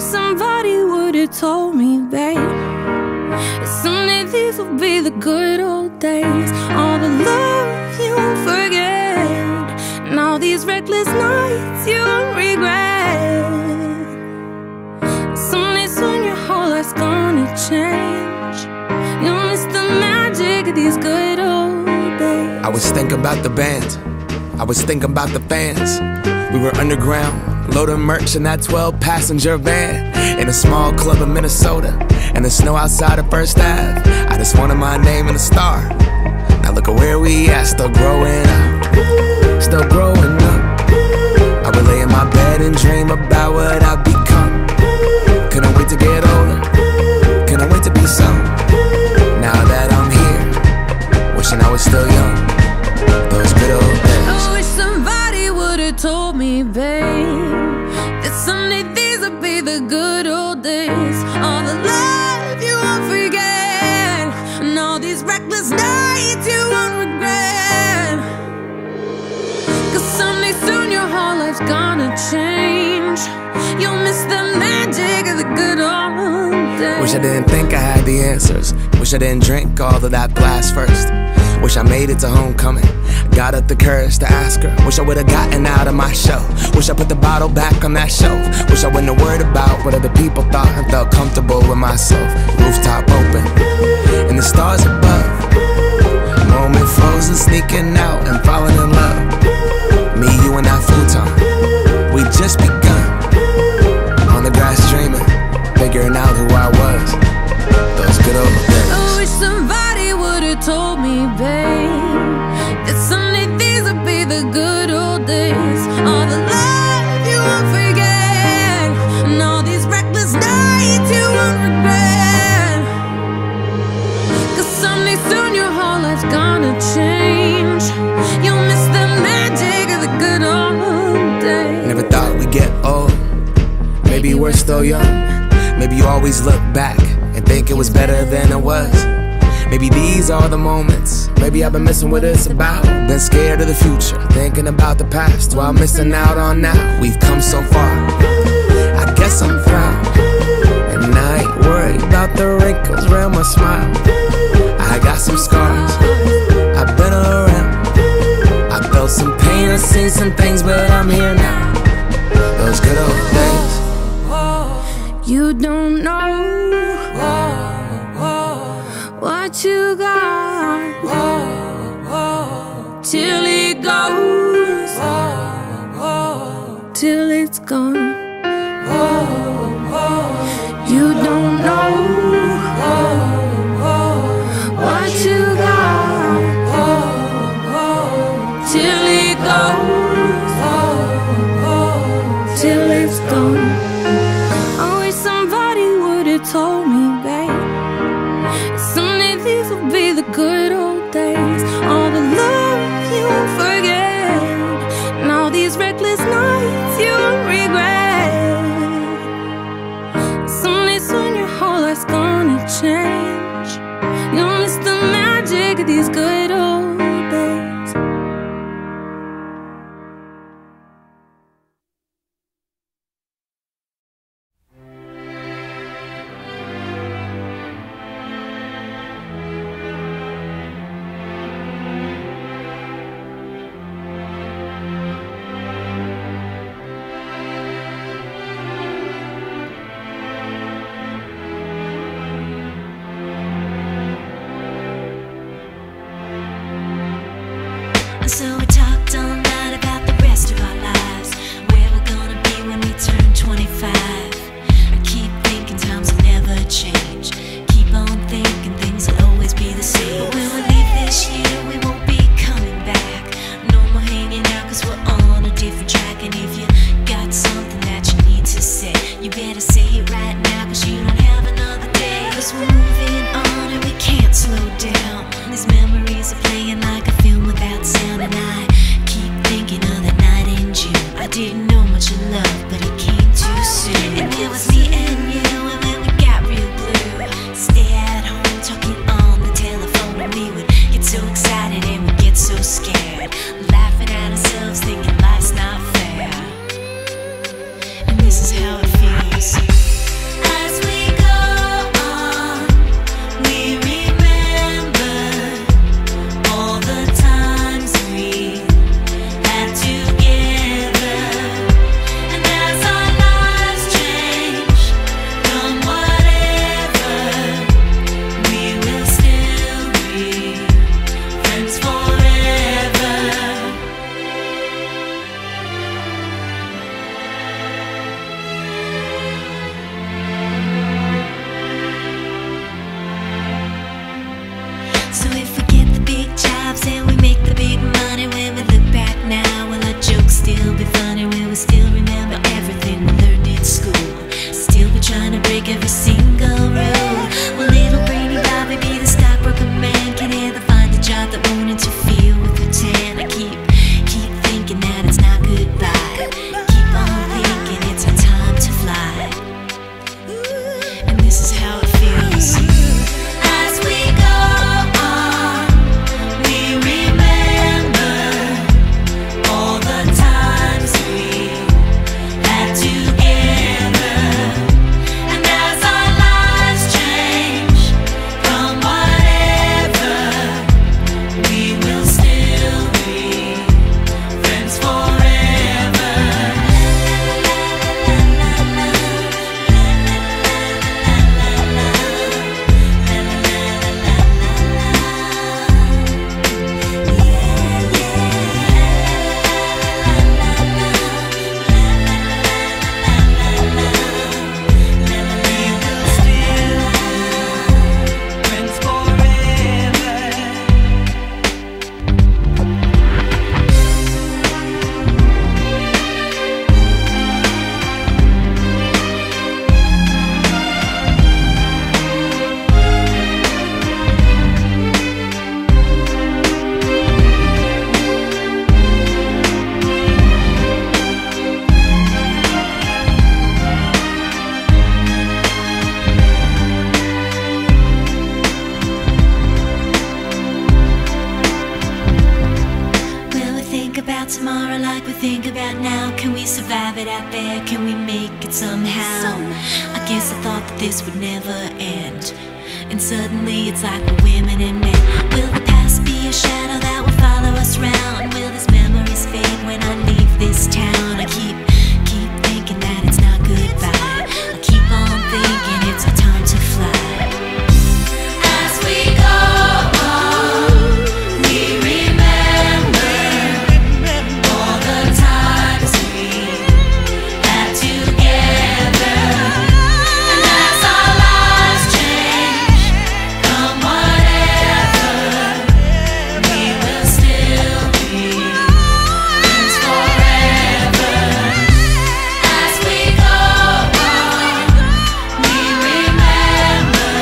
wish somebody would've told me, babe, that someday these will be the good old days. All the love you won't forget, and all these reckless nights you won't regret. Someday soon your whole life's gonna change. You'll miss the magic of these good old days. I was thinking about the band, I was thinking about the fans. We were underground, loading merch in that 12-passenger van, in a small club in Minnesota, and the snow outside of First Ave. I just wanted my name and a star. Now look at where we at, still growing up, still growing up. I would lay in my bed and dream about what I'd become. Couldn't wait to get older, couldn't wait to be some. Now that I'm here, wishing I was still young. Those good old days. I wish somebody would've told me, babe, that someday these would be the good old days. All the love you won't forget, and all these reckless nights you won't regret. Cause someday soon your whole life's gonna change. You'll miss the magic of the good old days. Wish I didn't think I had the answers. Wish I didn't drink all of that glass first. Wish I made it to homecoming, got up the courage to ask her. Wish I would've gotten out of my show. Wish I put the bottle back on that shelf. Wish I wouldn't have worried about what other people thought and felt comfortable with myself. Rooftop open, and the stars above. Moment frozen, sneaking out and falling in love. Me, you, and that futon, we just begun. On the grass dreaming, figuring out who I was. Those good old days. I wish somebody would've told me, babe, that someday these would be the good old days. All the love you won't forget, and all these reckless nights you won't regret. Cause someday soon your whole life's gonna change. You'll miss the magic of the good old days. Never thought we'd get old. Maybe we're still young. Maybe you always look back and think it was better than it was. Maybe these are the moments. Maybe I've been missing what it's about. Been scared of the future, thinking about the past while missing out on now. We've come so far, I guess I'm proud. And I ain't worried about the wrinkles around my smile. I got some scars, I've been around. I felt some pain, I've seen some things, but I'm here now. Those good old days. You don't know what you got till it goes, till it's gone. You don't know what you got till it goes, till it's gone. I wish somebody would've told me, babe, someday these will be the good old days. All the love you won't forget, and all these reckless nights you won't regret. Someday soon your whole life's gonna change. You'll miss the magic of these good old days. So we talked all night about the rest of our lives, where we're gonna be when we turn 25. I keep thinking times will never change. Keep on thinking things will always be the same. But when we leave this year, we won't be coming back. No more hanging out, cause we're on a different track. And if you got something that you need to say, you better say it right now, cause you don't have another day. Cause we're moving on and we can't slow down. These memories are playing like a film without sound. And I keep thinking of the night in June. I didn't know much of love, but it came too soon. And it was me and you, and then we got real blue. Stay at home talking on the telephone, and we would get so excited and we'd get so scared, laughing at ourselves, thinking life's not fair. And this is how it feels. trying to break every single rule. Well, little brainy Bobby be the stockbroker man, can ever find a job that won't interfere with the tan. I keep thinking that it's not goodbye. Keep on thinking it's our time to fly. And this is how it feels. As we go on, we remember all the times we had together. And as our lives change from whatever, we will still be friends forever. Will we think about tomorrow like we think about now? Can we survive it out there? Can we make it somehow? I guess I thought that this would never end, and suddenly it's like we're women and men. Will the past be a shadow that will follow us round? Will these memories fade when I leave this town? I keep thinking that it's not goodbye. I keep on thinking it's our time to fly. As we go on, we remember all the times we had together. And as our lives change from whatever, we will still be friends forever. As we go on, we remember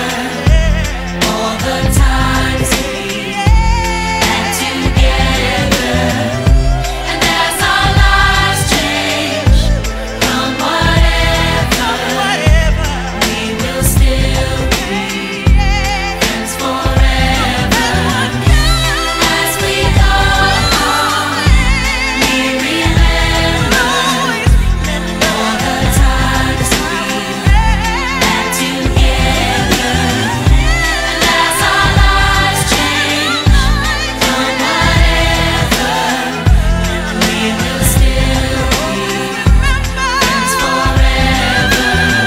all the times we had together. And as our lives change from whatever, we will still be friends forever. As we go on, we remember all the times we had together. And as our lives change from whatever, we will still be friends forever.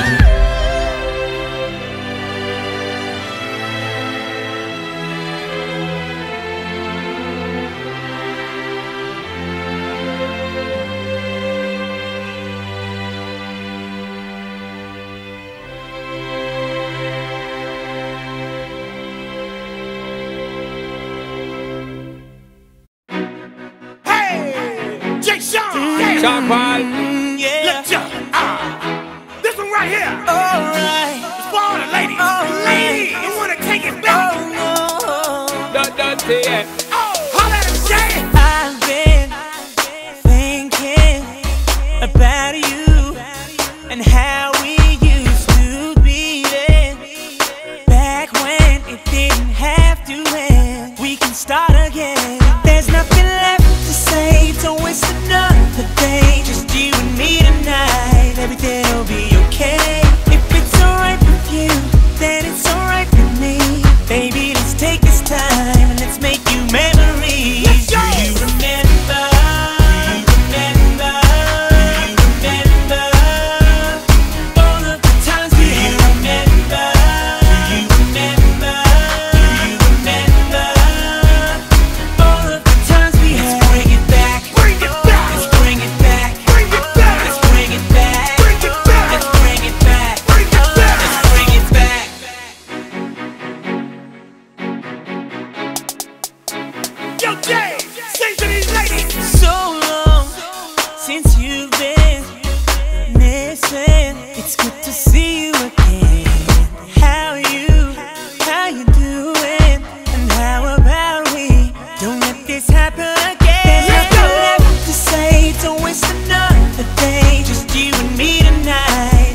Hey, Jay Sean, Sean Paul. let's jump. This one right here. Alright. It's for all the ladies. Ladies, you wanna take it back? Don't say it. Holla at him, Jay. I've been thinking about you and how we used to be then. Back when it didn't have to end. We can start again. There's nothing left to say. Don't waste another day. Just you and me tonight. Everything will be okay. If it's alright with you, then it's alright with me. Baby, let's take this time and let's make new memories. Let's go. Do you remember? Do you remember? Do you remember?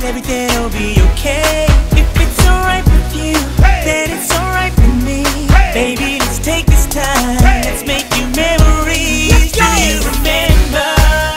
everything'll be okay. If it's alright with you, then it's alright with me. Baby, let's take this time, let's make new memories. Do you remember?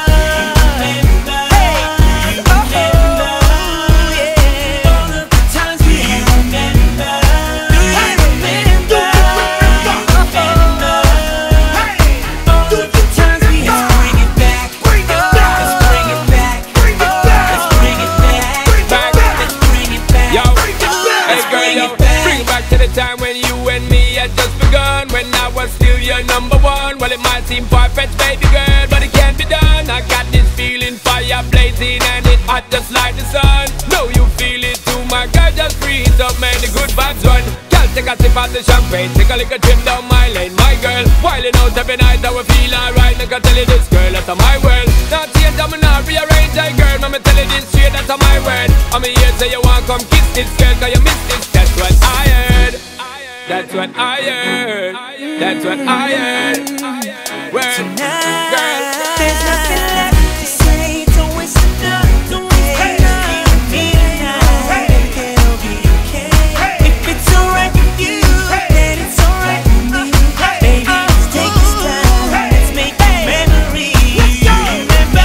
Number one, well it might seem perfect, baby girl, but it can't be done. I got this feeling, fire blazing and it hot just like the sun. Know you feel it too, my girl, just breathe up, man, the good vibes run. Girl, take a sip of the champagne, take a little trip down my lane, my girl. Wilding out every night, I will feel alright. Like I tell you this, girl, that's my world. Not change, I'm not rearrange, I girl. I'ma tell you this straight, that's my word. I'm here, say you want come kiss this girl, cause you miss this, that's what I heard. That's what I heard. That's what I heard. Well, Tonight, girl, there's nothing left to say. Don't waste the night. Don't waste the night. Everything'll be okay. If it's alright with you, then it's alright with me. Baby, let's take this time. Let's make new memories. Remember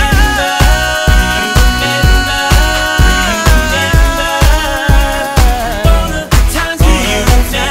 all of the times we used to.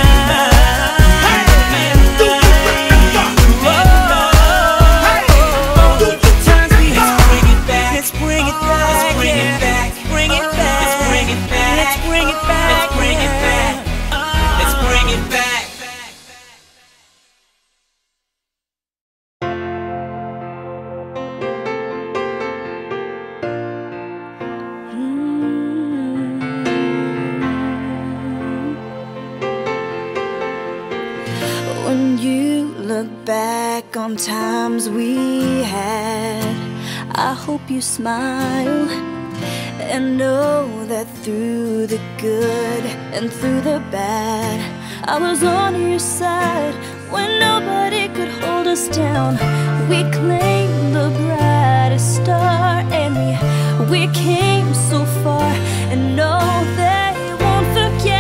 When you look back on times we had, I hope you smile and know that through the good and through the bad, I was on your side when nobody could hold us down. We claimed the brightest star and we came so far, and know they won't forget.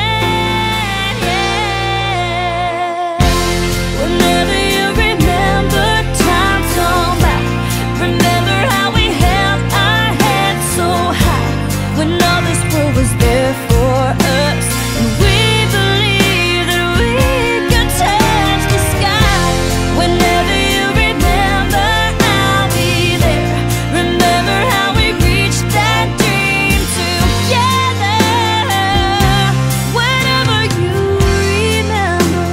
Whenever you remember times gone by, remember how we held our heads so high when all this world was there for us, and we believed that we could touch the sky. Whenever you remember, I'll be there. Remember how we reached that dream together. Whenever you remember,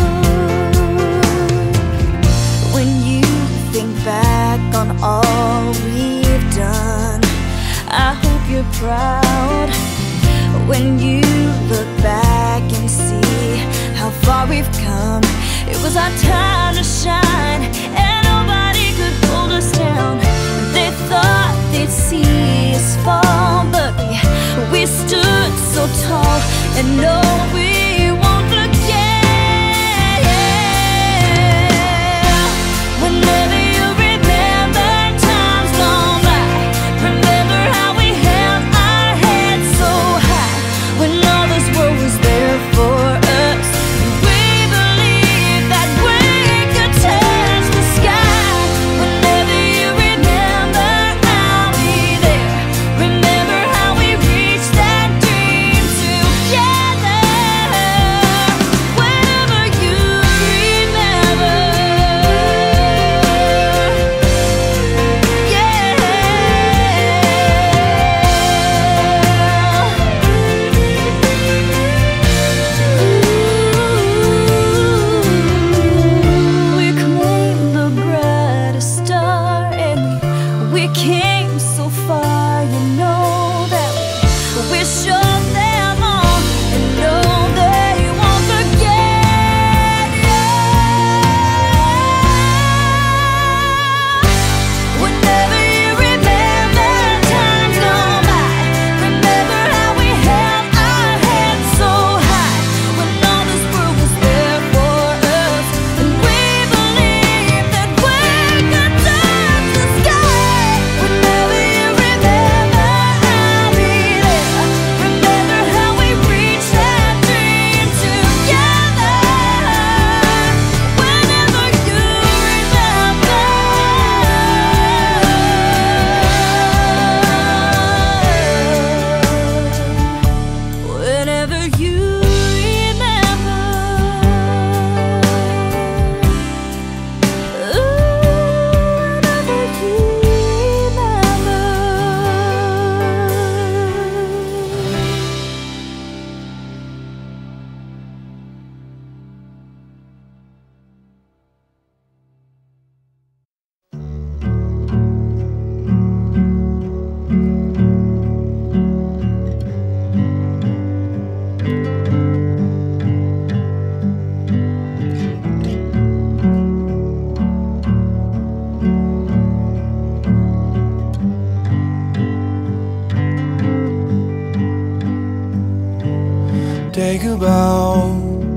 when you think back on all we've done, I hope you're proud. When you look back and see how far we've come, it was our time to shine, and nobody could hold us down. They thought they'd see us fall, but we stood so tall, and no, we won't forget. Whenever you remember times gone by, remember how we held our heads so high when all this world was there for us. We believed that we could touch the sky. Whenever you remember, I'll be there. Remember how we reached that dream together. Whenever you remember, we claimed the brightest star and we came so far. You know that we showed them all, and know they won't forget. Whenever you remember times gone by, remember how we held our heads so high when all this world was there for us, and we believed that we could touch the sky. Whenever you remember, I'll be there. take a bow,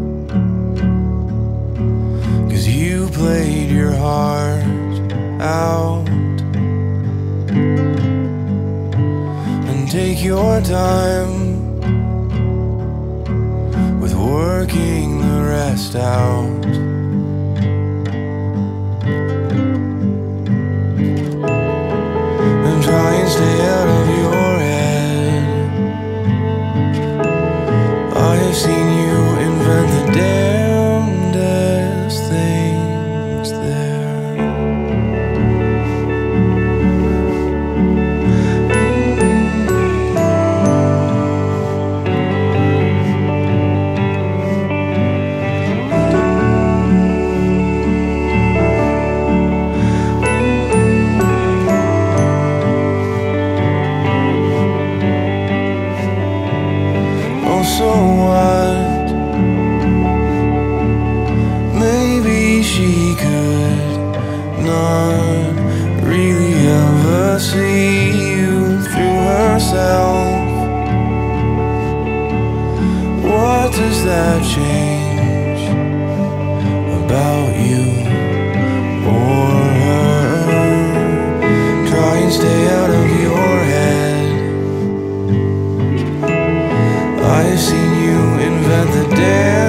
'cause you played your heart out. And take your time with working the rest out. And try and stay out of your head. I have seen you invent the damnedest things there. Oh, so what? Maybe she could not really ever see you through herself. What does that change about you or her? Try and stay out of your head. I have seen you invent the damn